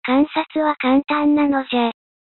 観察は簡単なのじゃ。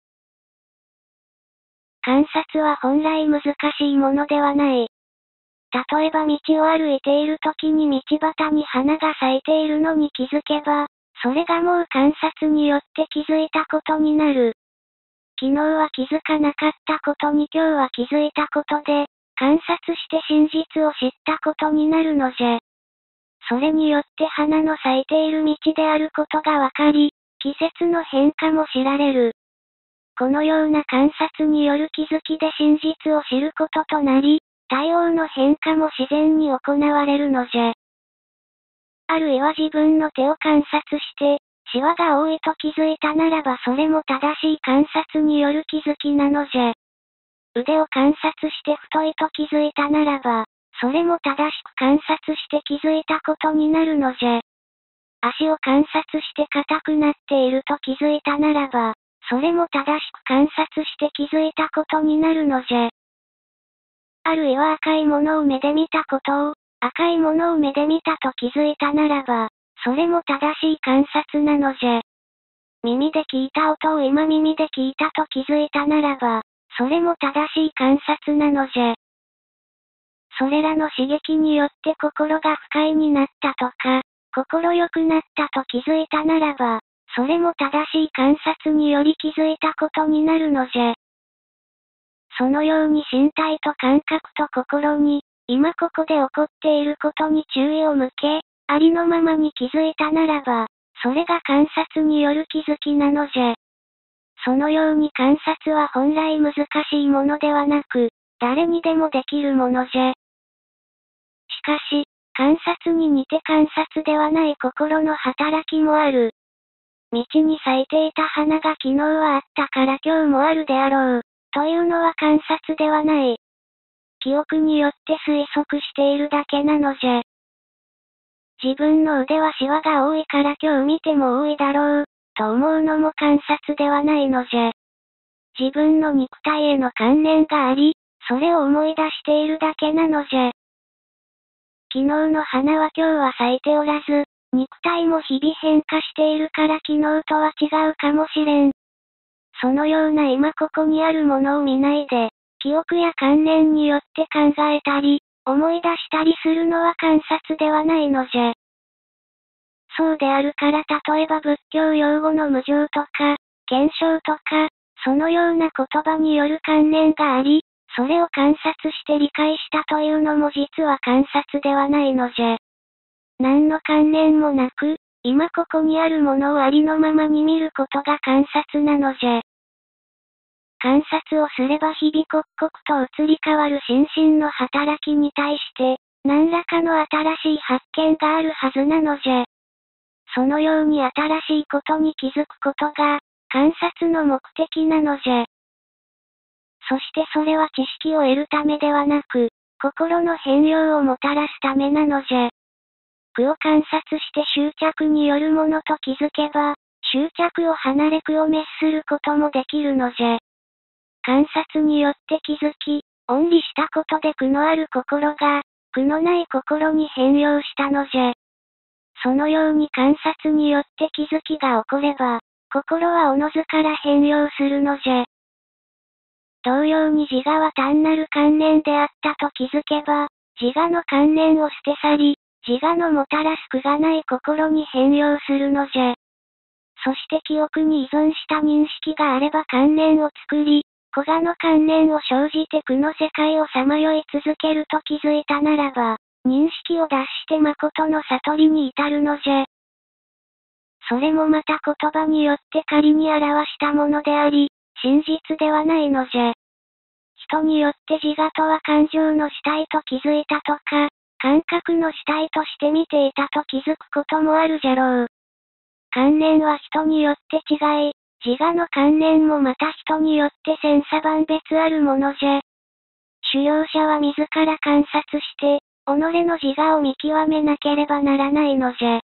観察は本来難しいものではない。例えば道を歩いている時に道端に花が咲いているのに気づけば、それがもう観察によって気づいたことになる。昨日は気づかなかったことに今日は気づいたことで、観察して真実を知ったことになるのじゃ。それによって花の咲いている道であることがわかり、季節の変化も知られる。このような観察による気づきで真実を知ることとなり、対応の変化も自然に行われるのじゃ。あるいは自分の手を観察して、シワが多いと気づいたならばそれも正しい観察による気づきなのじゃ。腕を観察して太いと気づいたならば、それも正しく観察して気づいたことになるのじゃ。足を観察して硬くなっていると気づいたならば、それも正しく観察して気づいたことになるのじゃ。あるいは赤いものを目で見たことを、赤いものを目で見たと気づいたならば、それも正しい観察なのじゃ。耳で聞いた音を今耳で聞いたと気づいたならば、それも正しい観察なのじゃ。それらの刺激によって心が不快になったとか、心良くなったと気づいたならば、それも正しい観察により気づいたことになるのじゃ。そのように身体と感覚と心に、今ここで起こっていることに注意を向け、ありのままに気づいたならば、それが観察による気づきなのじゃ。そのように観察は本来難しいものではなく、誰にでもできるものじゃ。しかし、観察に似て観察ではない心の働きもある。道に咲いていた花が昨日はあったから今日もあるであろう、というのは観察ではない。記憶によって推測しているだけなのじゃ。自分の腕はシワが多いから今日見ても多いだろう、と思うのも観察ではないのじゃ。自分の肉体への観念があり、それを思い出しているだけなのじゃ。昨日の花は今日は咲いておらず、肉体も日々変化しているから昨日とは違うかもしれん。そのような今ここにあるものを見ないで、記憶や観念によって考えたり、思い出したりするのは観察ではないのじゃ。そうであるから例えば仏教用語の無常とか、現象とか、そのような言葉による観念があり、それを観察して理解したというのも実は観察ではないのじゃ。何の観念もなく、今ここにあるものをありのままに見ることが観察なのじゃ。観察をすれば日々刻々と移り変わる心身の働きに対して、何らかの新しい発見があるはずなのじゃ。そのように新しいことに気づくことが、観察の目的なのじゃ。そしてそれは知識を得るためではなく、心の変容をもたらすためなのじゃ。苦を観察して執着によるものと気づけば、執着を離れ苦を滅することもできるのじゃ。観察によって気づき、恩理したことで苦のある心が、苦のない心に変容したのじゃ。そのように観察によって気づきが起これば、心はおのずから変容するのじゃ。同様に自我は単なる観念であったと気づけば、自我の観念を捨て去り、自我のもたらす苦がない心に変容するのじゃ。そして記憶に依存した認識があれば観念を作り、苦我の観念を生じて苦の世界をさまよい続けると気づいたならば、認識を脱して誠の悟りに至るのじゃ。それもまた言葉によって仮に表したものであり、真実ではないのじゃ。人によって自我とは感情の主体と気づいたとか、感覚の主体として見ていたと気づくこともあるじゃろう。観念は人によって違い、自我の観念もまた人によって千差万別あるものじゃ。修行者は自ら観察して、己の自我を見極めなければならないのじゃ。